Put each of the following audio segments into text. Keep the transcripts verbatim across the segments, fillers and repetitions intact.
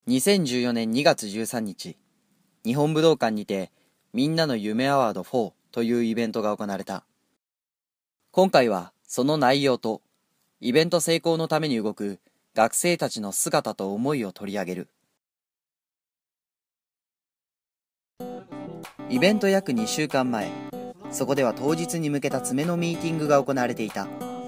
にせんじゅうよねんにがつじゅうさんにち、日本武道館にてみんなの夢アワードフォーというイベントが行われた。今回はその内容とイベント成功のために動く学生たちの姿と思いを取り上げる。イベント約にしゅうかんまえ、そこでは当日に向けた詰めのミーティングが行われていた。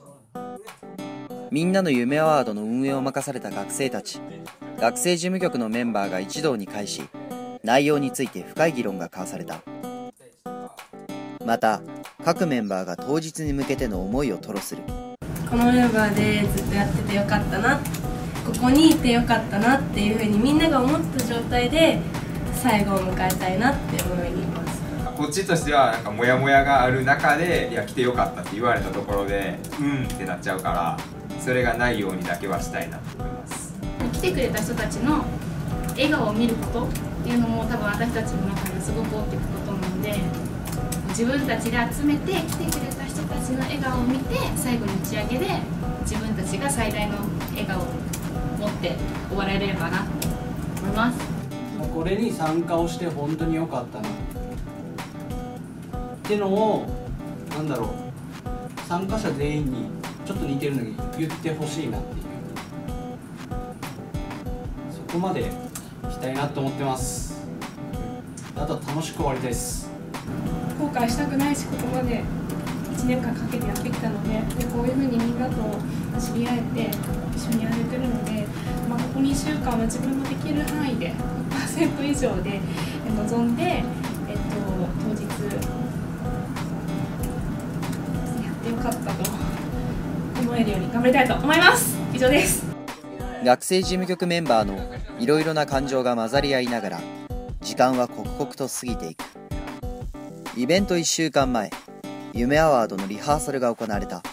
みんなの夢アワードの運営を任された学生たち、学生事務局のメンバーが一堂に会し、内容について深い議論が交わされた。また、各メンバーが当日に向けての思いを吐露する。 このメンバーでずっとやっててよかったな、ここにいてよかったなっていうふうにみんなが思った状態で最後を迎えたいなって思います。 こっちとしてはなんかモヤモヤがある中で、いや来てよかったって言われたところでうんってなっちゃうから、それがないようにだけはしたいなと思います。 来てくれた人たちの笑顔を見ることっていうのも多分私たちの中ですごく大きなことなので、自分たちで集めて来てくれた人たちの笑顔を見て、最後に打ち上げで自分たちが最大の笑顔を持って終わられればなと思います。 これに参加をして本当に良かったなってのを、なんだろう、参加者全員にちょっと似てるのに言ってほしいなっていう、そこまでしたいなと思ってます。あとは楽しく終わりたいです。 後悔したくないし、ここまでいちねんかんかけてやってきたの で, でこういうふうにみんなと知り合えて一緒にやれてるので、まあ、ここにしゅうかんは自分のできる範囲で ひゃくパーセント 以上で臨んで、えっと、当日やってよかったと思えるように頑張りたいと思います。以上です。 学生事務局メンバーのいろいろな感情が混ざり合いながら、時間は刻々と過ぎていく。イベントいっしゅうかんまえ、夢アワードのリハーサルが行われた。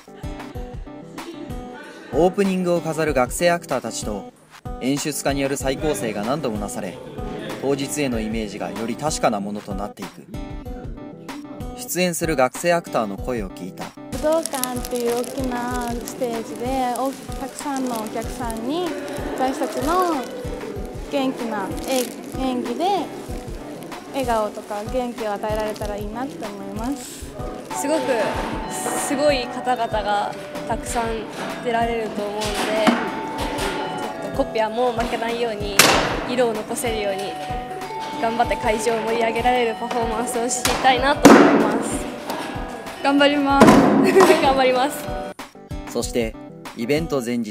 オープニングを飾る学生アクターたちと演出家による再構成が何度もなされ、当日へのイメージがより確かなものとなっていく。出演する学生アクターの声を聞いた。 武道館っていう大きなステージでたくさんのお客さんに私たちの元気な演技で笑顔とか元気を与えられたらいいなって思います。 すごくすごい方々がたくさん出られると思うので、ちょっとコピアも負けないように色を残せるように頑張って会場を盛り上げられるパフォーマンスをしたいなと思います。頑張ります頑張ります。 そしてイベント前日、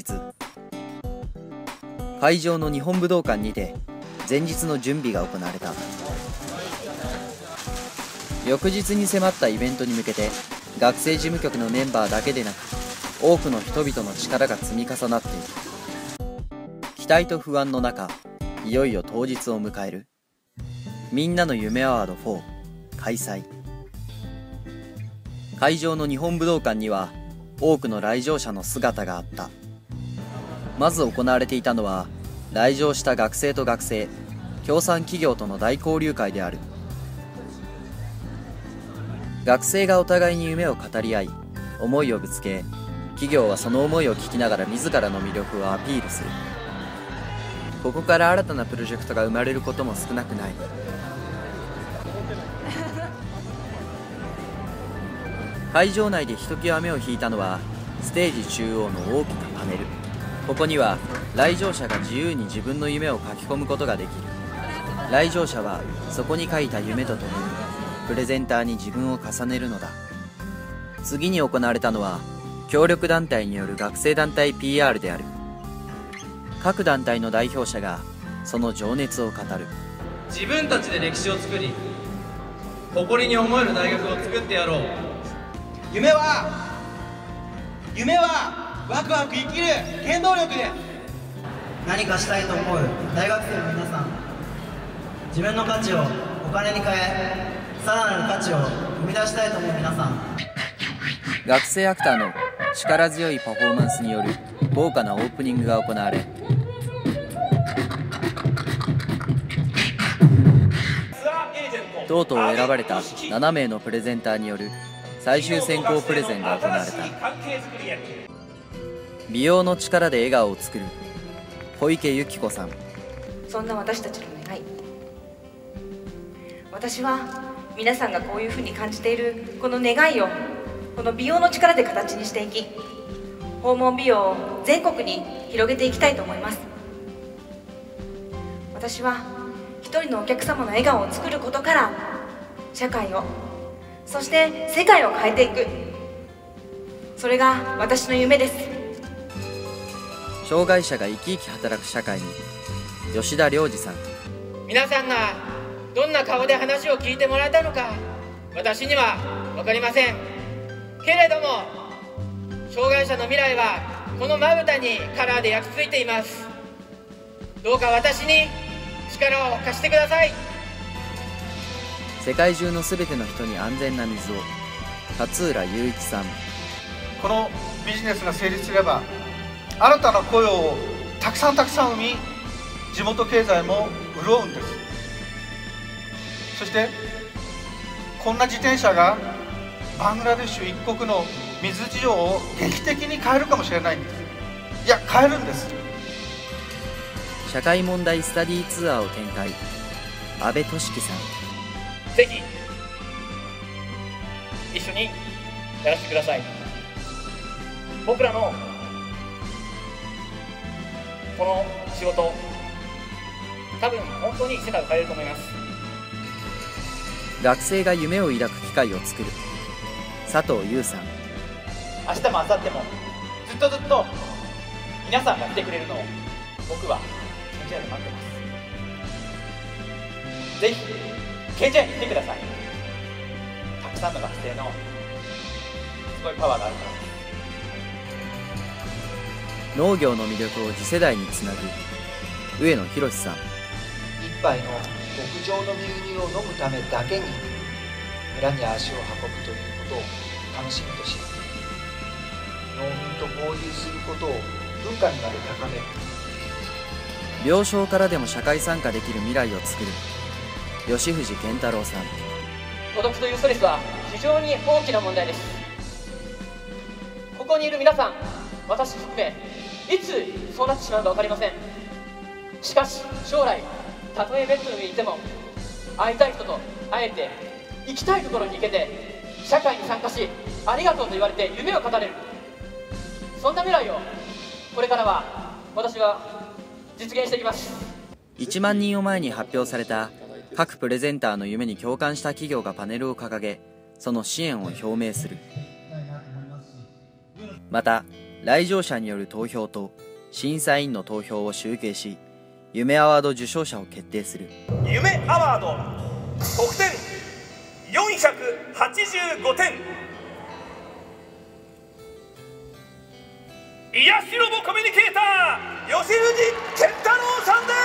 会場の日本武道館にて前日の準備が行われた。翌日に迫ったイベントに向けて、学生事務局のメンバーだけでなく多くの人々の力が積み重なっている。期待と不安の中、いよいよ当日を迎えるみんなの夢アワードフォー開催。会場の日本武道館には多くの来場者の姿があった。まず行われていたのは、来場した学生と学生、協賛企業との大交流会である。学生がお互いに夢を語り合い、思いをぶつけ、企業はその思いを聞きながら自らの魅力をアピールする。ここから新たなプロジェクトが生まれることも少なくない。会場内でひときわ目を引いたのは、ステージ中央の大きなパネル。ここには来場者が自由に自分の夢を書き込むことができる。来場者はそこに書いた夢とともにプレゼンターに自分を重ねるのだ。次に行われたのは、協力団体による学生団体 ピーアール である。各団体の代表者がその情熱を語る。 自分たちで歴史を作り、誇りに思える大学を作ってやろう。 夢は夢はワクワク生きる原動力で、 何かしたいと思う大学生の皆さん、自分の価値をお金に変え、さらなる価値を生み出したいと思う皆さん。 学生アクターの力強いパフォーマンスによる豪華なオープニングが行われ、とうとう選ばれたななめいのプレゼンターによる最終選考プレゼンが行われた。美容の力で笑顔を作る小池由紀子さん、 そんな私たちの願い。私は皆さんがこういうふうに感じているこの願いをこの美容の力で形にしていき、訪問美容を全国に広げていきたいと思います。私は一人のお客様の笑顔を作ることから社会を、そして世界を変えていく、それが私の夢です。 障害者が生き生き働く社会に、吉田良二さん。 皆さんがどんな顔で話を聞いてもらえたのか私には分かりませんけれども、障害者の未来はこのまぶたにカラーで焼き付いています。どうか私に力を貸してください。 世界中のすべての人に安全な水を。勝浦雄一さん。 このビジネスが成立すれば新たな雇用をたくさんたくさん生み、地元経済も潤うんです。そしてこんな自転車がバングラデシュ一国の水事情を劇的に変えるかもしれないんです。いや、変えるんです。 社会問題スタディツアーを展開。阿部俊樹さん。 ぜひ一緒にやらせてください。僕らのこの仕事、多分本当に世界を変えると思います。 学生が夢を抱く機会を作る。佐藤優さん。 明日も明後日もずっとずっと皆さんが来てくれるのを僕はケンジャイで待ってます。ぜひケンジャイに来てください。たくさんの学生のすごいパワーがあるからです。 農業の魅力を次世代につなぐ。上野博さん。 一杯の極上の牛乳を飲むためだけに村に足を運ぶということを楽しみとし、農民と交流することを文化にまで高める。 病床からでも社会参加できる未来を作る。吉藤健太郎さん。 孤独というストレスは非常に大きな問題です。ここにいる皆さん、私含めいつそうなってしまうか分かりません。しかし将来、たとえベッドの上にいても会いたい人と会えて、行きたいところに行けて、社会に参加しありがとうと言われて夢を語れる、そんな未来をこれからは私は実現していきます。 いちまんにんを前に発表された各プレゼンターの夢に共感した企業がパネルを掲げ、その支援を表明する。また来場者による投票と審査員の投票を集計し、夢アワード受賞者を決定する。 夢アワード得点よんひゃくはちじゅうごてん、癒しロボコミュニケーター吉藤健太郎さんです。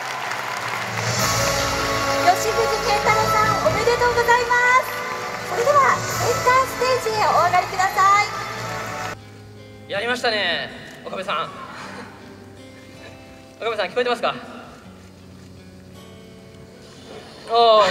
吉藤健太郎さん、おめでとうございます。それではセンターステージへお上がりください。やりましたね、岡部さん。岡部さん、聞こえてますか？おお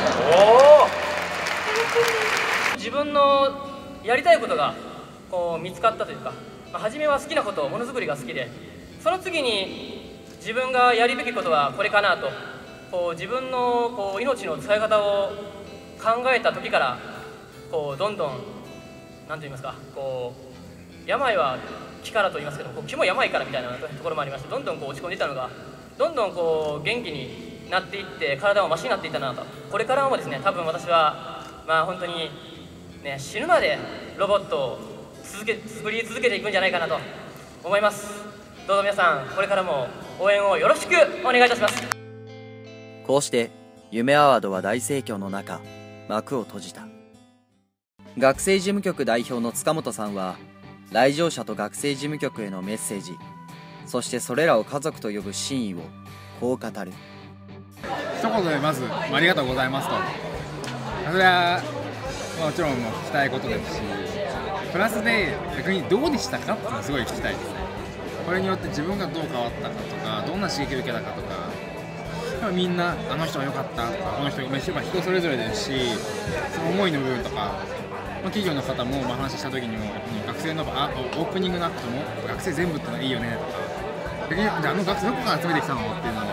自分のやりたいことがこう見つかったというか、まあ、初めは好きなこと、ものづくりが好きで、その次に自分がやるべきことはこれかなと、こう自分のこう命の使い方を考えた時から、こうどんどん何と言いますか、こう病は気からと言いますけど、こう気も病からみたいなところもありまして、どんどんこう落ち込んでいったのがどんどんこう元気になっていって、体もマシになっていったなと。これからもですね、多分私はまあ本当にね、死ぬまでロボットを続け作り続けていくんじゃないかなと思います。どうぞ皆さん、これからも応援をよろしくお願いいたします。 こうして夢アワードは大盛況の中、幕を閉じた。学生事務局代表の塚本さんは、来場者と学生事務局へのメッセージ、そしてそれらを家族と呼ぶ真意をこう語る。 一言でまずありがとうございますと、それはもちろんもう聞きたいことですし、プラスで逆にどうでしたかっていうのはすごい聞きたいですね。これによって自分がどう変わったかとか、どんな刺激を受けたかとか、みんなあの人が良かったとか、この人が人それぞれですし、その思いの部分とか、企業の方もまあ話した時にも、学生のあオープニングのアクトも学生全部ってのはいいよねとか、逆にあの学生どこから集めてきたのっていうのを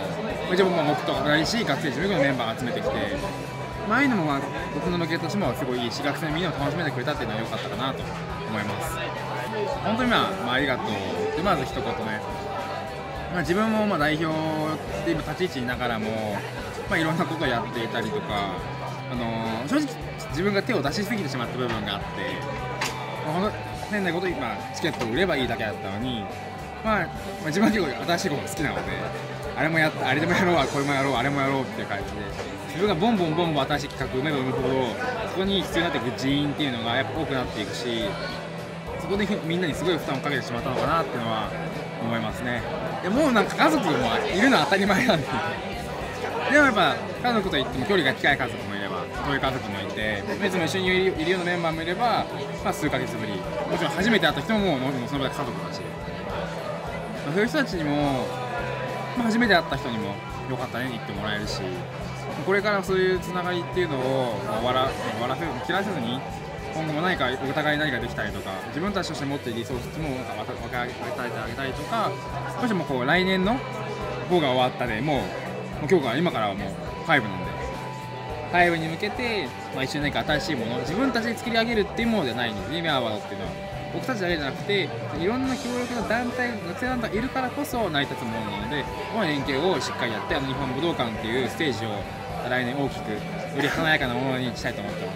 一応まあ僕とかないし学生事務局のメンバー集めてきて、まあああいうのもまあ僕の向けとしてもすごいいいし、学生のみんなも楽しめてくれたっていうのは良かったかなと思います。本当にまあ、まあ、ありがとうでまず一言ね、まあ、自分もまあ代表って今立ち位置いながらも、まあ、いろんなことをやっていたりとか、あのー、正直自分が手を出しすぎてしまった部分があって、まあ、ほんと変なことに、まあ、チケットを売ればいいだけだったのに、まあ、まあ自分は結構新しいことが好きなので、あれもやあれでもやろうこれもやろうあれもやろうっていう感じで、自分がボンボンボンボン新しい企画を生めば生むほどそこに必要になっていく人員っていうのがやっぱ多くなっていくし、そこでみんなにすごい負担をかけてしまったのかなっていうのは思いますね。でもうなんか家族もいるのは当たり前なんで、でもやっぱ家族といっても距離が近い家族もいれば遠い家族もいて、別に一緒にいるようなメンバーもいれば、まあ、数ヶ月ぶり、もちろん初めて会った人ももうその場で家族だし、まあ、そういう人たちにも、まあ、初めて会った人にもよかったね言ってもらえるし、これからそういうつながりっていうのを終わら終わらせず切らせずに、今後も何かお互いに何かできたりとか、自分たちとして持っているリソースもなんか分け与えてあげたりとか、もしもこう来年のフォーが終わったでもう、もう今日から今からはもうファイブなんで、ファイブに向けて、まあ、一緒に何か新しいものを自分たちで作り上げるっていうものじゃないんですね。メアワードっていうのは僕たちだけじゃなくて、いろんな協力の団体、学生団体がいるからこそ成り立つものなので、この連携をしっかりやって、あの日本武道館っていうステージを来年大きくより華やかなものにしたいと思ってます。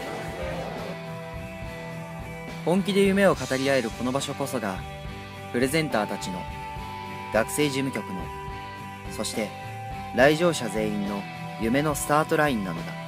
本気で夢を語り合えるこの場所こそがプレゼンターたちの、学生事務局の、そして来場者全員の夢のスタートラインなのだ。